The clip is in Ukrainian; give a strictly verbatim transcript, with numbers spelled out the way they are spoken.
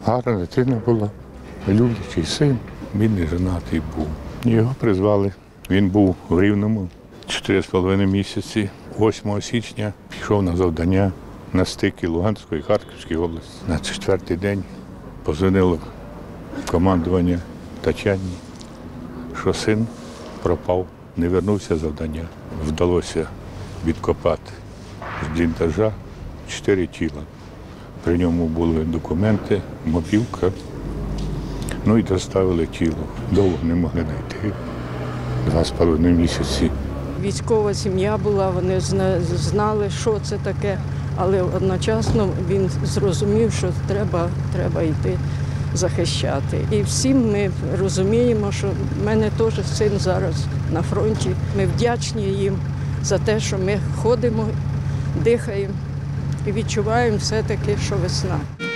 Гарна дитина була, люблячий син. Він не женатий був. Його призвали. Він був в Рівному чотири з половиною місяці. восьмого січня пішов на завдання на стики Луганської і Харківської області. На четвертий день позвонило командування Тачанні, що син пропав, не вернувся з завдання. Вдалося відкопати з бліндажа чотири тіла. При ньому були документи, мобілка, ну і доставили тіло. Довго не могли знайти, два з половиною місяці. Військова сім'я була, вони знали, що це таке, але одночасно він зрозумів, що треба, треба йти захищати. І всім ми розуміємо, що в мене теж син зараз на фронті. Ми вдячні їм за те, що ми ходимо, дихаємо і відчуваємо все-таки, що весна.